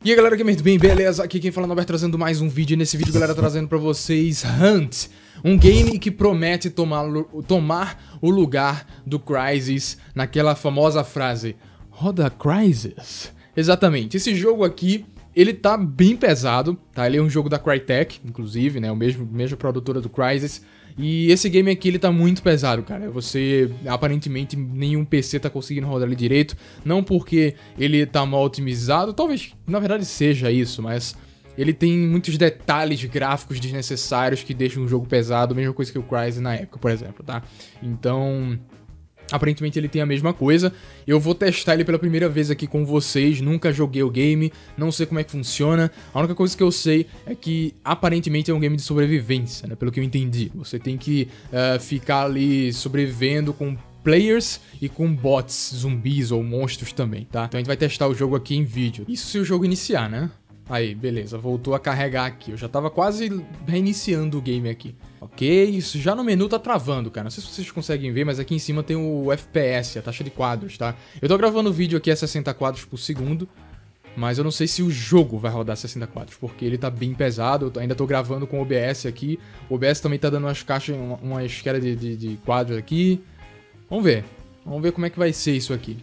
E aí galera, muito bem, beleza? Aqui quem fala é o Norberto trazendo mais um vídeo. E nesse vídeo, galera, trazendo pra vocês Hunt, um game que promete tomar o lugar do Crysis naquela famosa frase roda Crysis. Exatamente, esse jogo aqui, ele tá bem pesado, tá? Ele é um jogo da Crytek, inclusive, né? Mesma produtora do Crysis. E esse game aqui, ele tá muito pesado, cara. Você, aparentemente, nenhum PC tá conseguindo rodar ele direito. Não porque ele tá mal otimizado, talvez, na verdade, seja isso, mas ele tem muitos detalhes gráficos desnecessários que deixam o jogo pesado, mesma coisa que o Crysis na época, por exemplo, tá? Então, aparentemente ele tem a mesma coisa. Eu vou testar ele pela primeira vez aqui com vocês. Nunca joguei o game, não sei como é que funciona. A única coisa que eu sei é que aparentemente é um game de sobrevivência, né? Pelo que eu entendi. Você tem que ficar ali sobrevivendo com players e com bots, zumbis ou monstros também, tá? Então a gente vai testar o jogo aqui em vídeo. Isso se o jogo iniciar, né? Aí, beleza, voltou a carregar aqui. Eu já tava quase reiniciando o game aqui. Ok, isso já no menu tá travando, cara. Não sei se vocês conseguem ver, mas aqui em cima tem o FPS, a taxa de quadros, tá? Eu tô gravando o vídeo aqui a 60 quadros por segundo, mas eu não sei se o jogo vai rodar 60 quadros, porque ele tá bem pesado. Eu ainda tô gravando com o OBS aqui. O OBS também tá dando umas caixas, uma esquerda de quadros aqui. Vamos ver como é que vai ser isso aqui.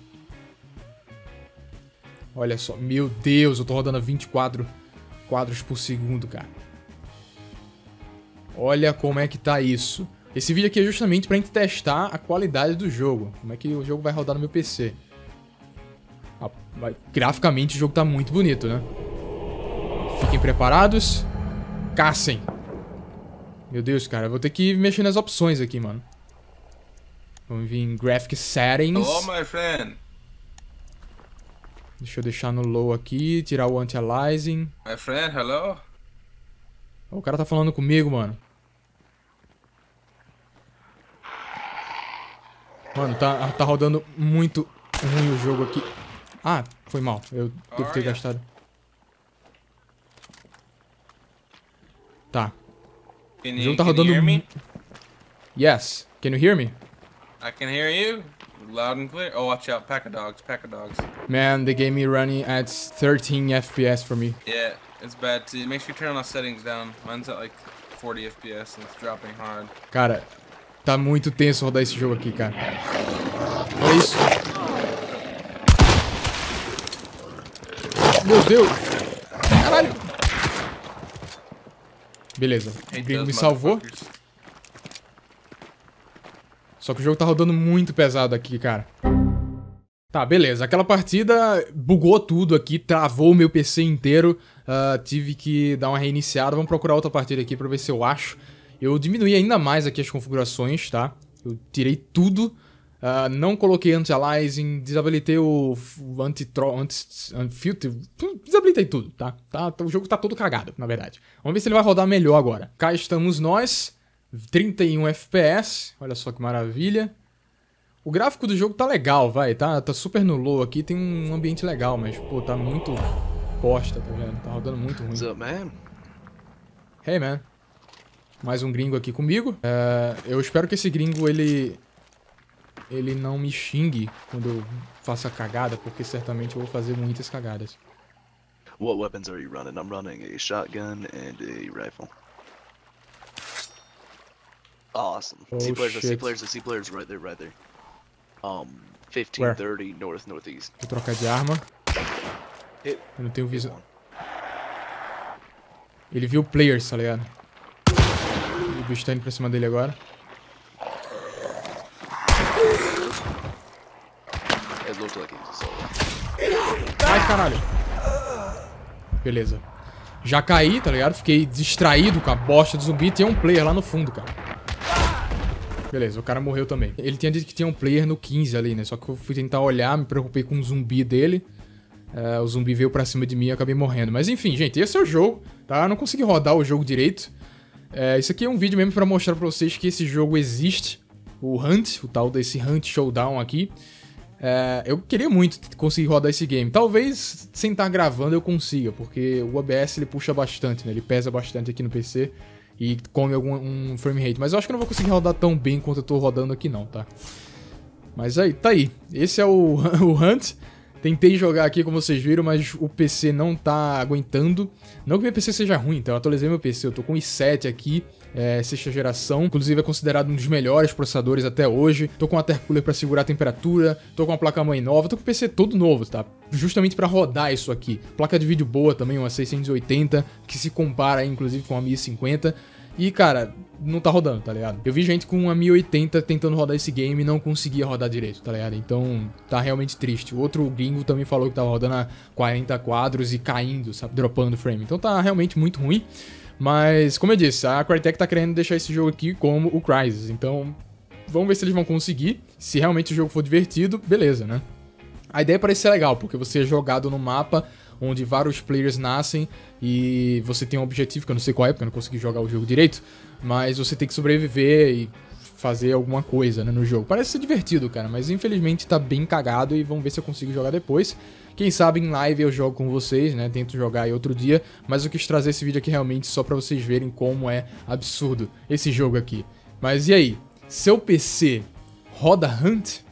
Olha só, meu Deus, eu tô rodando a 24 quadros por segundo, cara. Olha como é que tá isso. Esse vídeo aqui é justamente pra gente testar a qualidade do jogo. Como é que o jogo vai rodar no meu PC. Graficamente o jogo tá muito bonito, né? Fiquem preparados. Caçem. Meu Deus, cara, eu vou ter que mexer nas opções aqui, mano. Vamos vir em Graphic Settings. Hello, my friend. Deixa eu deixar no low aqui, tirar o anti-aliasing. My friend, hello? O cara tá falando comigo, mano. Mano, tá rodando muito ruim o jogo aqui. Ah, foi mal. Eu devo ter gastado. Tá. O jogo tá rodando... Yes. Can you hear me? I can hear you. Loud and clear. Oh, watch out. Pack of dogs. Pack of dogs. Man, the game is running at 13 FPS for me. Yeah, it's bad too. Make sure you turn all settings down. Mine's at like 40 FPS and it's dropping hard. Cara, tá muito tenso rodar esse jogo aqui, cara. Olha isso. Meu Deus. Caralho. Beleza. O gringo me salvou. Só que o jogo tá rodando muito pesado aqui, cara. Tá, beleza. Aquela partida bugou tudo aqui, travou o meu PC inteiro. Tive que dar uma reiniciada. Vamos procurar outra partida aqui pra ver se eu acho. Eu diminuí ainda mais aqui as configurações, tá? Eu tirei tudo. Não coloquei anti-aliasing, desabilitei o anti-filter. Desabilitei tudo, tá? O jogo tá todo cagado, na verdade. Vamos ver se ele vai rodar melhor agora. Cá estamos nós. 31 FPS, olha só que maravilha. O gráfico do jogo tá legal, vai, tá super no low aqui, tem um ambiente legal, mas, pô, tá muito bosta, tá vendo? Tá rodando muito ruim. What's up, man? Hey, man. Mais um gringo aqui comigo. Eu espero que esse gringo, ele não me xingue quando eu faça cagada, porque certamente eu vou fazer muitas cagadas. What weapons are you running? I'm running a shotgun and a rifle. Awesome. Oh, C players, shit. the C players right there. 1530 northeast. Vou trocar de arma. Hit. Eu não tenho visão. Ele viu players, tá ligado? O bicho tá indo pra cima dele agora. It looked like he was a solo. Ai, caralho. Beleza. Já caí, tá ligado? Fiquei distraído com a bosta do zumbi. Tinha um player lá no fundo, cara. Beleza, o cara morreu também. Ele tinha dito que tinha um player no 15 ali, né? Só que eu fui tentar olhar, me preocupei com o zumbi dele. O zumbi veio pra cima de mim e eu acabei morrendo. Mas enfim, gente, esse é o jogo, tá? Eu não consegui rodar o jogo direito. Isso aqui é um vídeo mesmo pra mostrar pra vocês que esse jogo existe. O Hunt, o tal desse Hunt Showdown aqui. Eu queria muito conseguir rodar esse game. Talvez, sem estar gravando, eu consiga, porque o OBS ele puxa bastante, né? Ele pesa bastante aqui no PC. E come algum frame rate. Mas eu acho que eu não vou conseguir rodar tão bem quanto eu tô rodando aqui não, tá? Mas aí, tá aí. Esse é o Hunt. Tentei jogar aqui, como vocês viram, mas o PC não tá aguentando. Não que meu PC seja ruim, então eu atualizei meu PC. Eu tô com o i7 aqui, sexta geração. Inclusive é considerado um dos melhores processadores até hoje. Tô com um watercooler pra segurar a temperatura. Tô com uma placa-mãe nova. Tô com o PC todo novo, tá? Justamente pra rodar isso aqui. Placa de vídeo boa também, uma 680, que se compara, inclusive, com a 1050. E, cara, não tá rodando, tá ligado? Eu vi gente com uma 1080 tentando rodar esse game e não conseguia rodar direito, tá ligado? Então, tá realmente triste. O outro gringo também falou que tava rodando a 40 quadros e caindo, sabe? Dropando frame. Então tá realmente muito ruim. Mas, como eu disse, a Crytek tá querendo deixar esse jogo aqui como o Crysis. Então, vamos ver se eles vão conseguir. Se realmente o jogo for divertido, beleza, né? A ideia parece ser legal, porque você é jogado no mapa onde vários players nascem e você tem um objetivo, que eu não sei qual é, porque eu não consegui jogar o jogo direito, mas você tem que sobreviver e fazer alguma coisa, né, no jogo. Parece ser divertido, cara, mas infelizmente tá bem cagado e vamos ver se eu consigo jogar depois. Quem sabe em live eu jogo com vocês, né, tento jogar aí outro dia, mas eu quis trazer esse vídeo aqui realmente só pra vocês verem como é absurdo esse jogo aqui. Mas e aí, seu PC roda Hunt?